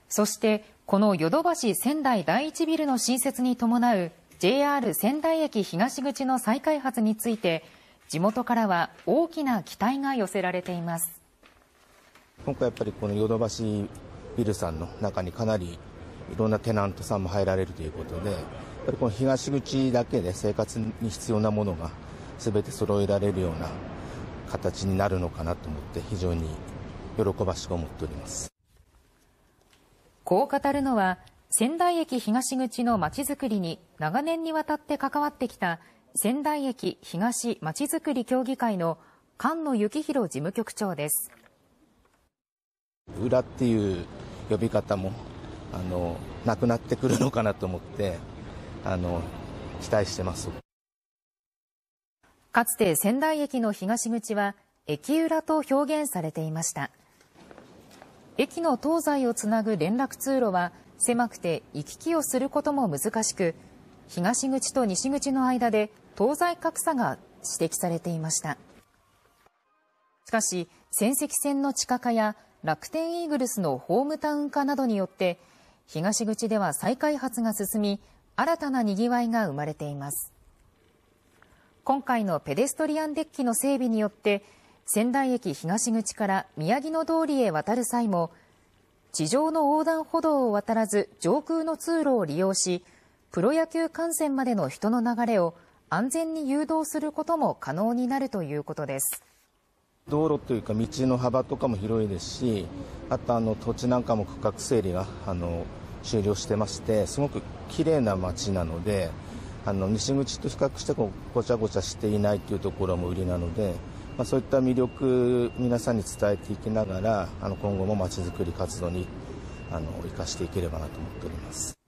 そしてこのヨドバシ仙台第一ビルの新設に伴う JR 仙台駅東口の再開発について、地元からは大きな期待が寄せられています。 今回やっぱりこのヨドバシビルさんの中にかなりいろんなテナントさんも入られるということで、やっぱりこの東口だけで生活に必要なものが全て揃えられるような形になるのかなと思って、非常に喜ばしく思っております。 こう語るのは、仙台駅東口のまちづくりに長年にわたって関わってきた仙台駅東まちづくり協議会の菅野幸弘事務局長です。 裏っていう呼び方もなくなってくるのかなと思って期待してます。 かつて仙台駅の東口は駅裏と表現されていました。駅の東西をつなぐ連絡通路は狭くて行き来をすることも難しく、東口と西口の間で東西格差が指摘されていました。しかし仙石線の地下化や楽天イーグルスのホームタウン化などによって東口では再開発が進み、新たなにぎわいが生まれています。今回のペデストリアンデッキの整備によって仙台駅東口から宮城野通りへ渡る際も、地上の横断歩道を渡らず上空の通路を利用し、プロ野球観戦までの人の流れを安全に誘導することも可能になるということです。 道路というか道の幅とかも広いですし、あと土地なんかも区画整理が終了してまして、すごく綺麗な街なので、西口と比較してごちゃごちゃしていないというところも売りなので、そういった魅力皆さんに伝えていきながら今後もまちづくり活動に生かしていければなと思っております。